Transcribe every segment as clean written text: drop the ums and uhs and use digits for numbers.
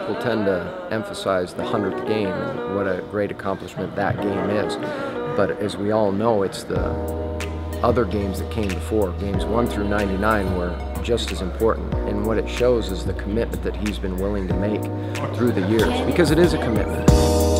people tend to emphasize the 100th game and what a great accomplishment that game is. But as we all know, it's the other games that came before. Games 1 through 99 were just as important. And what it shows is the commitment that he's been willing to make through the years, because it is a commitment.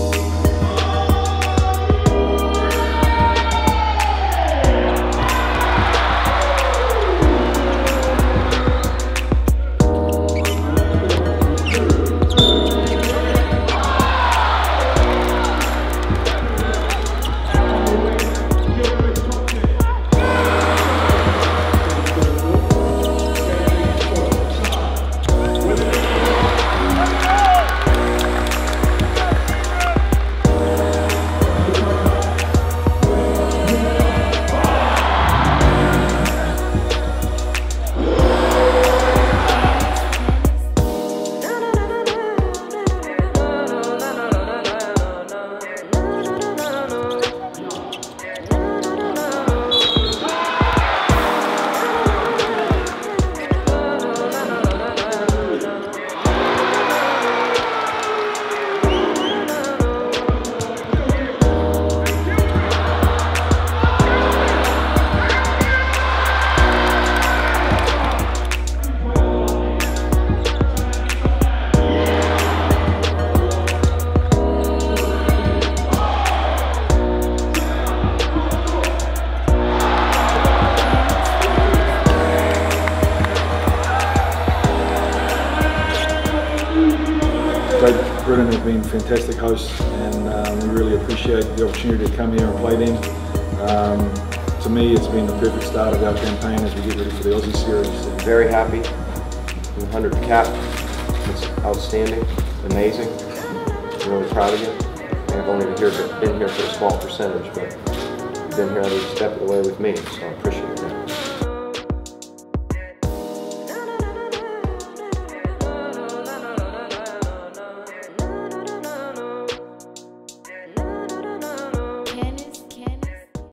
Britain have been fantastic hosts, and we really appreciate the opportunity to come here and play them. To me, it's been the perfect start of our campaign as we get ready for the Aussie series. Very happy. The 100th cap. It's outstanding, amazing. I'm really proud of you. I've only been here for a small percentage, but you've been here every step of the way with me, so I appreciate that.